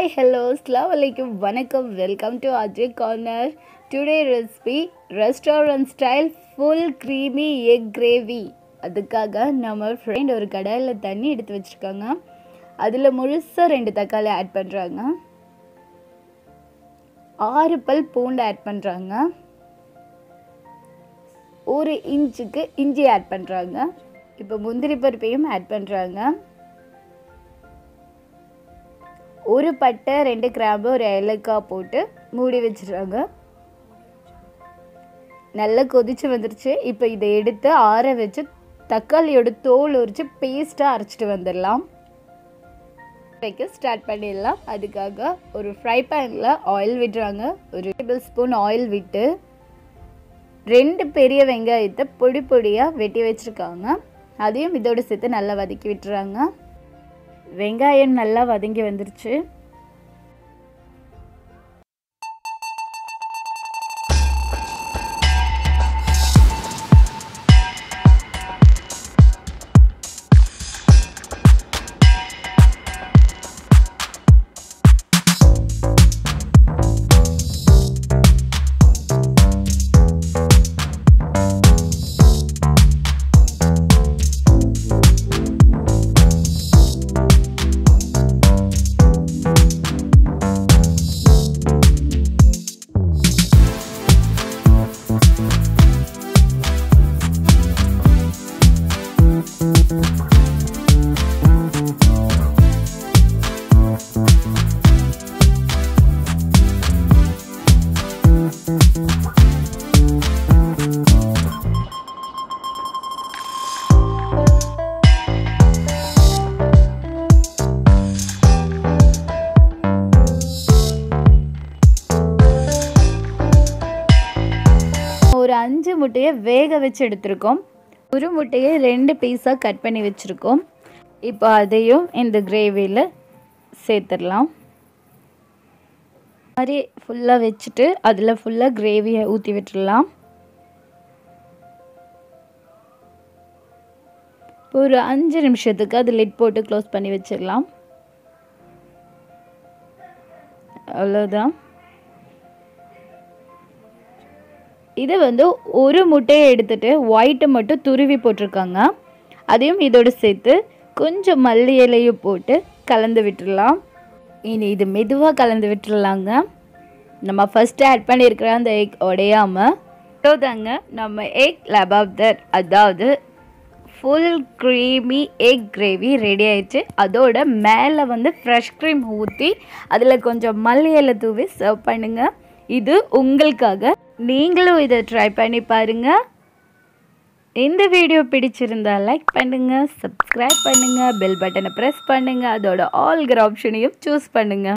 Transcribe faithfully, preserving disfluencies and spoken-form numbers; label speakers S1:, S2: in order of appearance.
S1: hello, assalamu alaikum, vanakkam, welcome to R J Corner. Today recipe restaurant style full creamy egg gravy. அதுக்காக நம்ம friend ஒரு கடாயில தண்ணி எடுத்து வச்சிருக்காங்க. அதுல முழுசா ரெண்டு தக்காளி ஆட் பண்றாங்க. ஆறு பல் பூண்டு ஆட் பண்றாங்க. ஒரு இன்ச்சுக்கு இஞ்சி ஆட் பண்றாங்க. இப்போ முந்திரி பருப்பையும் ஆட் பண்றாங்க. ஒரு பட்டை ரெண்டு கிராம்பு ஒரு ஏலக்காய் போட்டு மூடி வச்சிடுறாங்க. நல்லா கொதிச்சு வந்துருச்சு. இப்போ இதை எடுத்து ஆற வச்சு தக்காளியோட தோல் உரிச்சு பேஸ்ட்டாக அரைச்சிட்டு வந்துடலாம். வைக்க ஸ்டார்ட் பண்ணிடலாம். அதுக்காக ஒரு ஃப்ரை பேனில் ஆயில் விடுறாங்க. ஒரு டேபிள் ஸ்பூன் ஆயில் விட்டு ரெண்டு பெரிய வெங்காயத்தை பொடி பொடியாக வெட்டி வச்சுருக்காங்க. அதையும் இதோடு சேர்த்து நல்லா வதக்கி விட்டுறாங்க. வெங்காயம் நல்லா வதங்கி வந்துருச்சு. ஒரு அஞ்சு முட்டையை வேக வச்சு எடுத்துருக்கோம். ஒரு முட்டையை ரெண்டு பீஸாக கட் பண்ணி வச்சுருக்கோம். இப்போ அதையும் இந்த கிரேவியில் சேர்த்துடலாம். மாதிரி ஃபுல்லாக வச்சுட்டு அதில் ஃபுல்லாக கிரேவியை ஊற்றி விட்டுடலாம். ஒரு அஞ்சு நிமிஷத்துக்கு அது லிட் போட்டு க்ளோஸ் பண்ணி வச்சிடலாம். அவ்வளோதான். இதை வந்து ஒரு முட்டையை எடுத்துகிட்டு ஒயிட்டை மட்டும் துருவி போட்டிருக்காங்க. அதையும் இதோடு சேர்த்து கொஞ்சம் மல்லி இலையும் போட்டு கலந்து விட்டுடலாம். இனி இது மெதுவாக கலந்து விட்டுடலாங்க. நம்ம ஃபஸ்ட்டு ஆட் பண்ணியிருக்கிற அந்த எக் உடையாமல் தாங்க நம்ம எக் லபாப்தர், அதாவது full creamy egg gravy ready ஆயிடுச்சு. அதோட மேலே வந்து ஃப்ரெஷ் க்ரீம் ஊற்றி அதில் கொஞ்சம் மல்லி இலை தூவி சர்வ் பண்ணுங்கள். இது உங்களுக்காக. நீங்களும் இதை ட்ரை பண்ணி பாருங்கள். இந்த வீடியோ பிடிச்சிருந்தா லைக் பண்ணுங்கள், சப்ஸ்கிரைப் பண்ணுங்கள், பெல் பட்டனை ப்ரெஸ் பண்ணுங்கள், அதோட ஆல்கிற ஆப்ஷனையும் சூஸ் பண்ணுங்கள்.